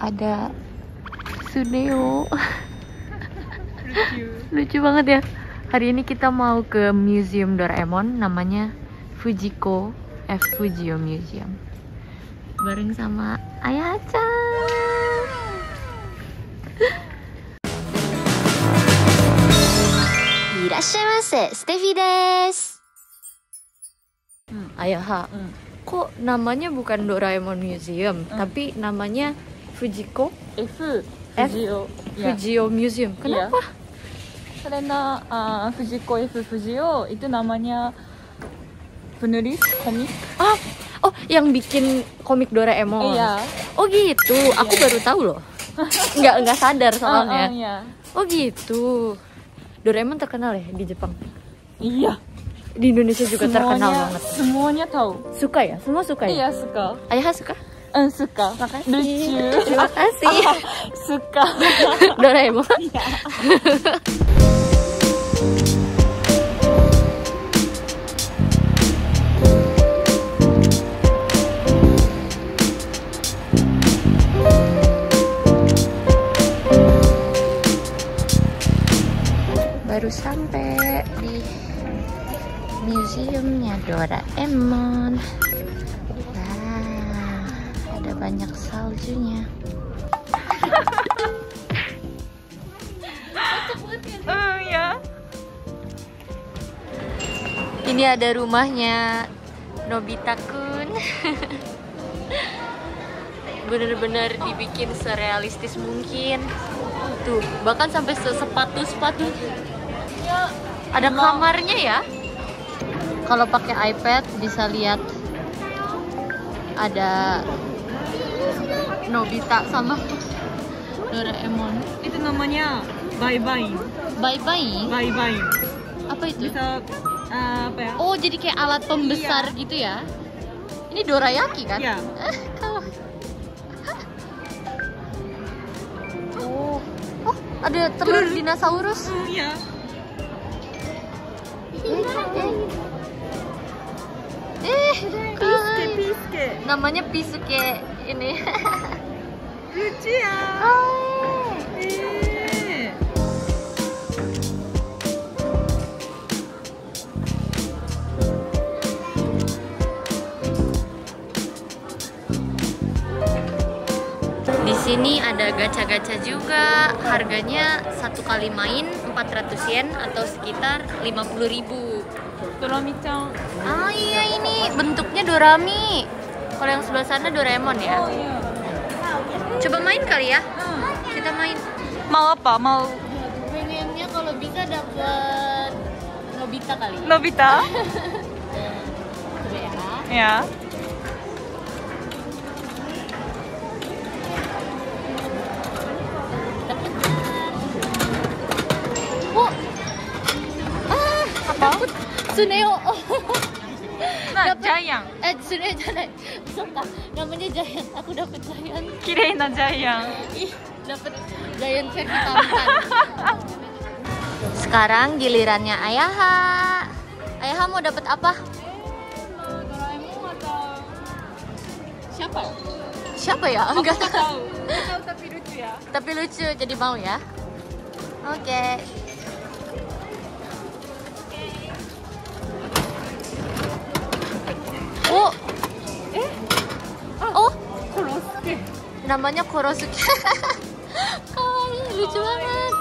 ada Suneo. Lucu banget ya. Hari ini kita mau ke Museum Doraemon, namanya Fujiko Fujio Museum, bareng sama Ayah Chan. Irashaimase, Steffi desu. Ayah, kok namanya bukan Doraemon Museum, tapi namanya Fujiko Fujio Museum. Kenapa? Karena Fujiko Fujio itu namanya penulis komik. Oh, yang bikin komik Doraemon. Iya. Oh gitu, aku baru tahu loh. Nggak sadar soalnya. Iya. Oh gitu. Doraemon terkenal ya di Jepang. Iya. Di Indonesia juga terkenal banget. Semuanya tahu. Suka ya? Semua suka ya? Iya, suka. Ayah suka? Suka. Makasih. Lucu. Terima kasih. Suka. Doraemon. Iya. Baru sampai di museumnya Doraemon. Nah, ada banyak saljunya. Ya. Ini ada rumahnya Nobita-kun. Bener-bener dibikin serealistis mungkin. Tuh, bahkan sampai sepatu-sepatu. Ada kamarnya ya. Kalau pakai iPad bisa lihat ada Nobita sama Doraemon. Itu namanya bye-bye. Bye-bye. Bye-bye. Apa itu? Bisa apa ya? Oh, jadi kayak alat pembesar gitu ya. Ini dorayaki kan? Iya. Kalau Oh, ada telur dinosaurus. Iya. Keren. Piske. Namanya Pisuke ini. Lucu ya. Di sini ada gacha-gacha juga. Harganya satu kali main 400 yen atau sekitar 50.000. Dorami-chan. Ah iya, ini bentuknya Dorami. Kalau yang sebelah sana Doraemon ya. Oh iya. Coba main kali ya. Kita main. Mau apa? Mau Pengennya kalau bisa dapet Nobita kali. Nobita? Coba ya. Ya. Oh. Apa? Suneo. Nah, Giant. Suneo jangan. Suka. Namanya Giant. Aku dapet Giant. Kirei na Giant. Ih, dapet Giant versi Tampan. Sekarang gilirannya Ayaha. Ayaha mau dapet apa? Doraemon atau siapa? Siapa ya? Enggak tahu. Tahu tapi lucu ya. Tapi lucu, jadi mau ya. Oke. Oh. Oh, Korosuke. namanya Korosuke. Kawaii, lucu banget.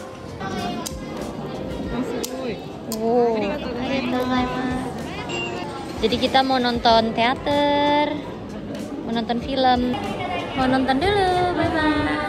Oh, jadi kita mau nonton teater, mau nonton film, mau nonton dulu. Bye bye.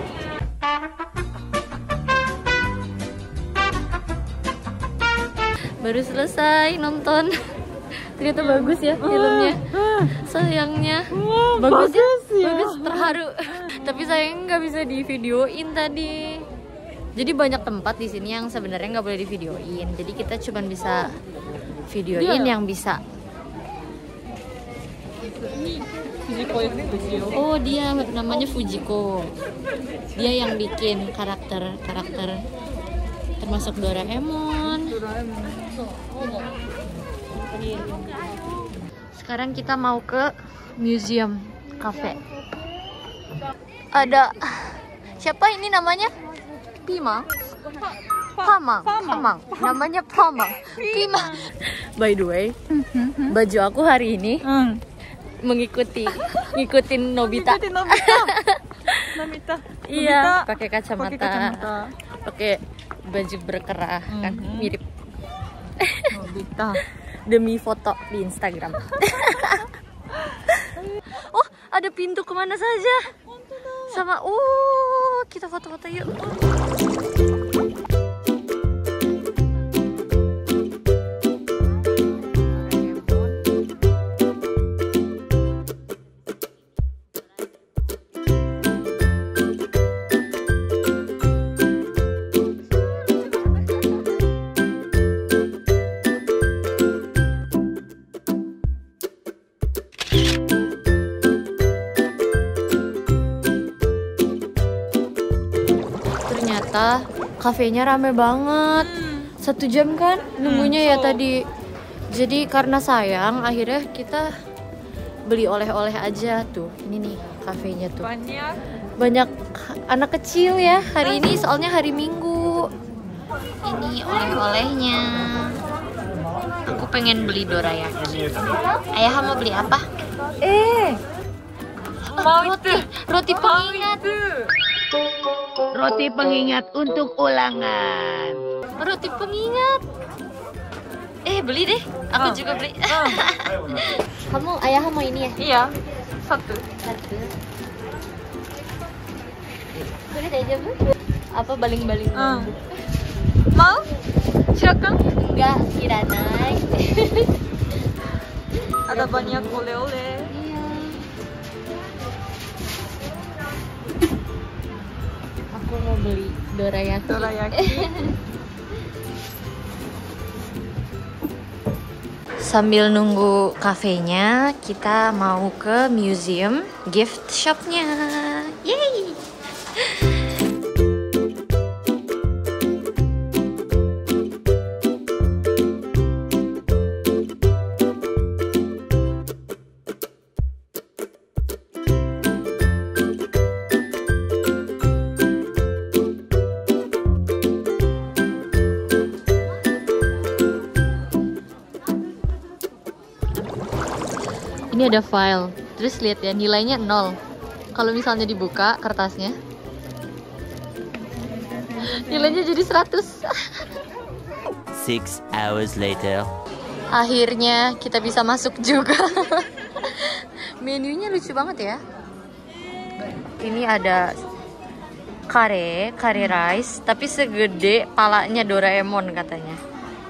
Baru selesai nonton. Ternyata bagus ya filmnya. Sayangnya bagus ya, bagus, terharu. Tapi sayang nggak bisa di videoin tadi. Jadi banyak tempat di sini yang sebenarnya nggak boleh di videoin. Jadi kita cuma bisa videoin yang bisa. Fujiko Fujio. Oh, dia namanya Fujiko. Dia yang bikin karakter termasuk Doraemon. Sekarang kita mau ke museum cafe. Ada siapa ini namanya? Pima. Pamang. Namanya Pamang. Pima. By the way, baju aku hari ini ngikutin Nobita. Nobita. Iya, pakai kacamata. Pakai baju berkerah kan mirip Nobita. demi foto di Instagram. Oh, ada pintu kemana saja? Sama kita foto-foto yuk. Ternyata kafenya rame banget. 1 jam kan nunggunya ya tadi. Jadi karena sayang akhirnya kita beli oleh-oleh aja tuh. Ini nih kafenya tuh. Banyak anak kecil ya hari ini soalnya hari Minggu. Ini oleh-olehnya. Aku pengen beli dorayaki. Ayah mau beli apa? Roti pengingat. Roti pengingat untuk ulangan. Roti pengingat. Beli deh. Aku juga beli. Ayah mau ini ya? Iya. Satu. Boleh aja bu? Apa baling-baling? Mau? Silakan. Enggak, kiranai. Ada banyak oleh-oleh. Iya. Aku mau beli dorayaki. Sambil nunggu kafenya, kita mau ke museum gift shopnya. Yeay! Ini ada file, terus lihat ya nilainya 0. Kalau misalnya dibuka kertasnya, nilainya jadi 100. 6 hours later. Akhirnya kita bisa masuk juga. Menunya lucu banget ya. Ini ada kare rice, tapi segede palanya Doraemon katanya.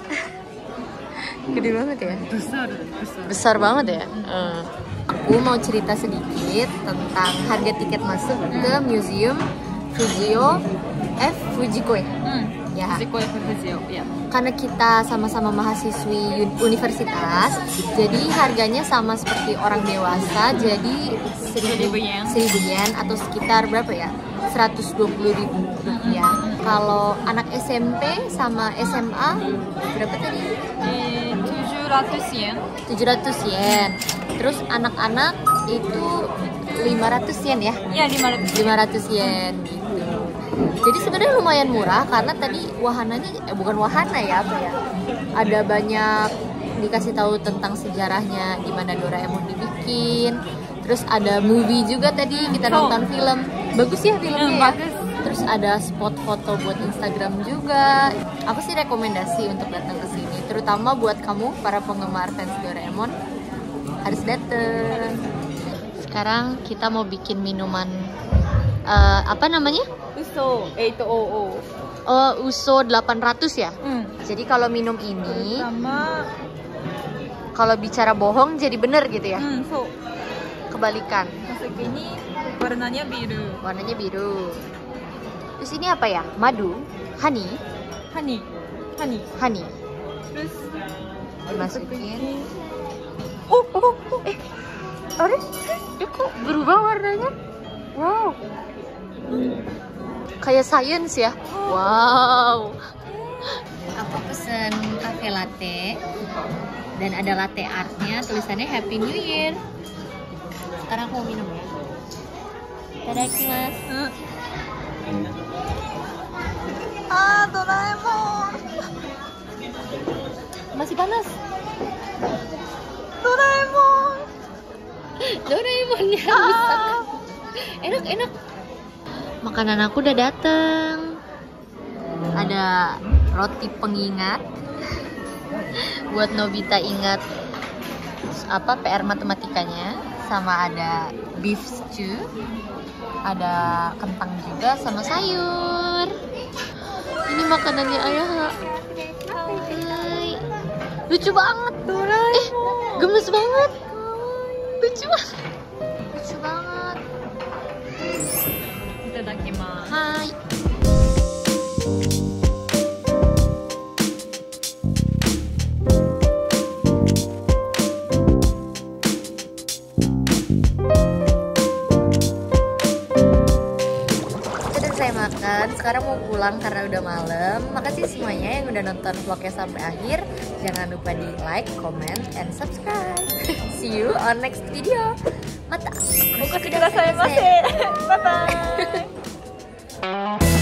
Gede banget ya. Besar banget ya. Aku mau cerita sedikit tentang harga tiket masuk ke museum Fujio Fujikoe. Ya. Fujio, ya. Karena kita sama-sama mahasiswi universitas, jadi harganya sama seperti orang dewasa, jadi 1.000 yen atau sekitar berapa ya? 120.000 rupiah. Kalau anak SMP sama SMA berapa tadi? 700 yen. 700 yen. Terus anak-anak itu 500 yen ya? Iya, 500 yen gitu. Jadi sebenarnya lumayan murah karena tadi wahananya bukan wahana ya, apa ya? Ada banyak dikasih tahu tentang sejarahnya gimana Doraemon dibikin. Terus ada movie juga tadi, kita nonton film. Bagus ya filmnya ya? Bagus. Terus ada spot foto buat Instagram juga. Apa sih rekomendasi untuk datang ke sini? Terutama buat kamu para penggemar fans Doraemon harus datang. Sekarang kita mau bikin minuman apa namanya? Uso 800. Oh, Uso 800 ya? Jadi kalau minum ini, Sama kalau bicara bohong jadi bener gitu ya? so. Kebalikan. Masuk ini warnanya biru. Warnanya biru. Terus ini apa ya? Madu, honey. Terus Dimasukin. Kok berubah warnanya? Wow. Kayak science ya. Wow. Aku pesen cafe latte dan ada latte artnya, tulisannya Happy New Year. Sekarang aku minum ya. Itadakimasu. Doraemon. Masih panas. Doraemon. Doraemonnya rusak. Enak. Makanan aku udah dateng. Ada roti pengingat buat Nobita ingat apa PR matematikanya, sama ada beef stew, ada kentang juga sama sayur. Ini makanannya ayah. Hai. Lucu banget. Gemes banget. Lucu banget. Itadakimasu. Hai. Saya makan, sekarang mau pulang karena udah malam. Makasih semuanya yang udah nonton vlognya sampai akhir. Jangan lupa di like, comment, and subscribe. See you on next video. Mata. Bye bye.